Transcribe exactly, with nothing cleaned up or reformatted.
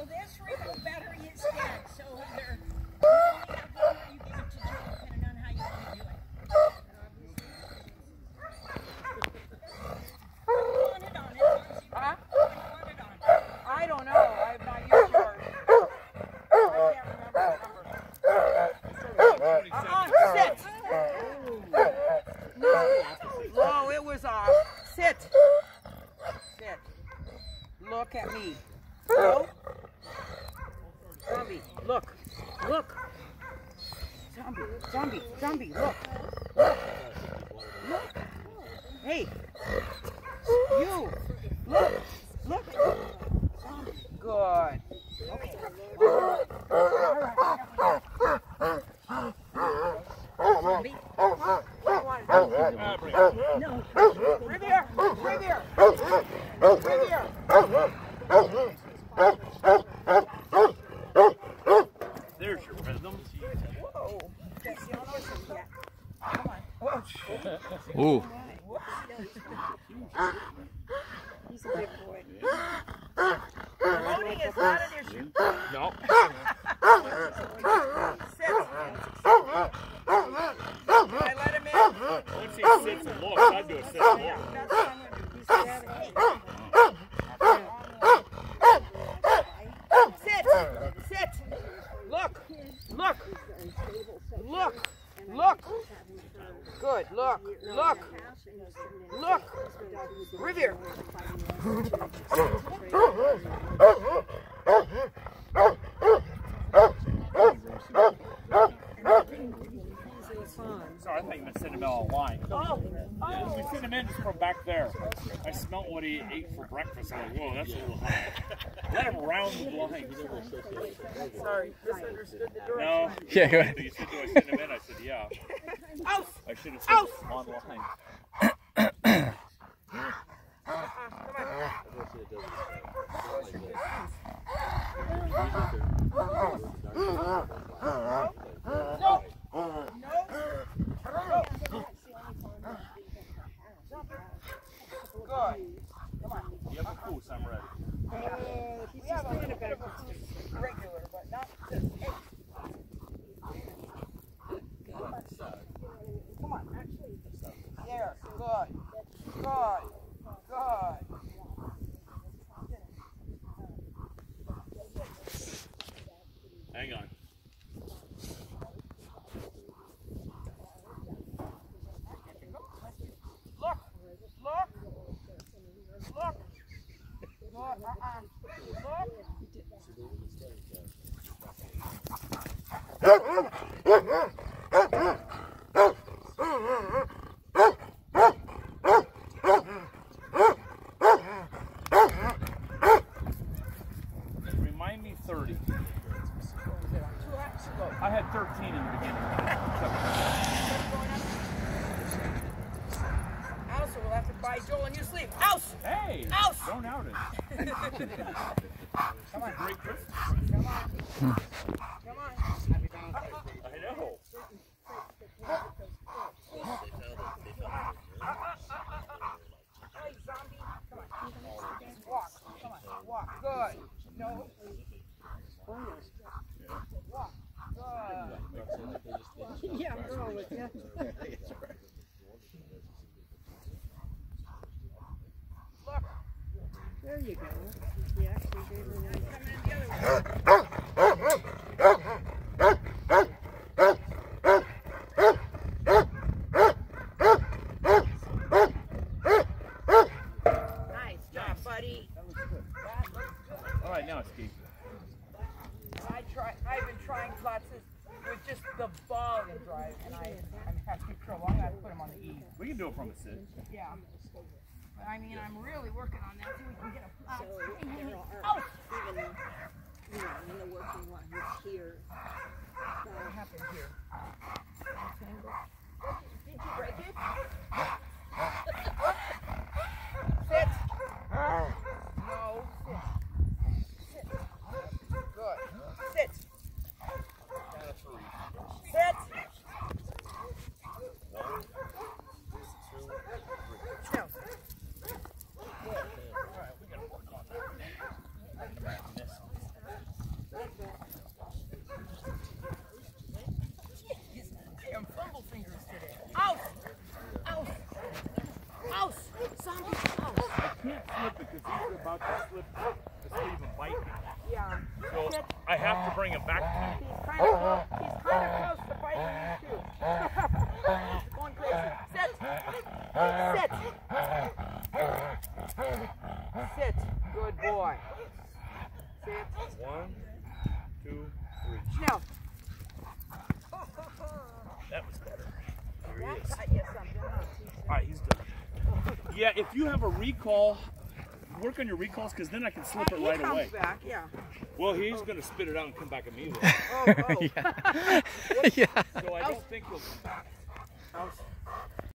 So this remote battery is dead. So they're, you only have one or you give it to Joe, depending on how you want to do it. Want it on it. Huh? Want it on. I don't know. I have not used yours. I can't remember the number. Uh-uh, sit. No, no, it was off. Sit. Sit. Look at me. No. Zombie, look. Look. Zombie, zombie, zombie, look. Look. Look. Hey. You. Look. Look. Zombie. Good. Okay. All right. Zombie. No. Right here. Right here. Right here. There's your rhythm. Whoa. That's the only one yet. Come on. Whoa. Ooh. He's a big boy. Loading is not an issue. No. Sit. Can I let him in? Once he sits and looks, I'd do a sit and Yeah, look. that's what I'm going to do. He's grabbing it. Sit. Sit. Look. Look. Look. Look. Good. Look. Look. Look. Rivier. Sorry, I thought you meant send him out online. Oh. Yeah, we sent him in just from back there. I smelled what he ate for breakfast. I'm like, whoa, that's a little high. Let him round the blind. Sorry. Misunderstood the direction. No. Yeah, go ahead. You said, do I send him in? I said, yeah. Out. I should have said online. No. No. Good. Come on. You have a cool, I'm ready. Uh, we have a little bit of a regular, but not this. Hey. Come on. Come on. There. Good. Good. Good. Hang on. Look. Look. Look. Look. Uh-uh. Remind me thirty. I had thirteen in the beginning. Also, we'll have to buy Joel a new sleeve. House! Hey! House! Don't out it. Come on. Great Christmas. Come on. Come on. I know. Hey, zombie. Come on. Walk. Come on. Walk. Good. No. Walk. Good. Yeah, I'm going with you. Look. There you go. He actually gave her nice. Come in the other way. Nice job, buddy. That looks good. That looks good. All right, now it's Keith. I try. I've been trying classes with just the ball and drive, and I, I'm having trouble. I'm gonna put them on the E. We can do it from a sit. Yeah. But I mean, I'm really working on that so we can get a. So, there are Oh! even, you know, in the working one, it's here. What happened here? Did you break it? Sit. No. Sit. Sit. Good. Sit. Sit. No. can't slip it because he's about to slip the sleeve and bite me. Yeah. So Sit. I have to bring him back to me. He's kind of close. He's kind of close to biting you too. He's going crazy. Sit. Sit. Sit. Good boy. Sit. One, two, three. Now. That was better. There That he is. got you something, huh? All right, he's done. Yeah, if you have a recall, work on your recalls because then I can slip it He right comes away. back, yeah. Well, he's going to spit it out and come back immediately. Oh, oh. yeah. yeah. So I don't think he'll come back. How's-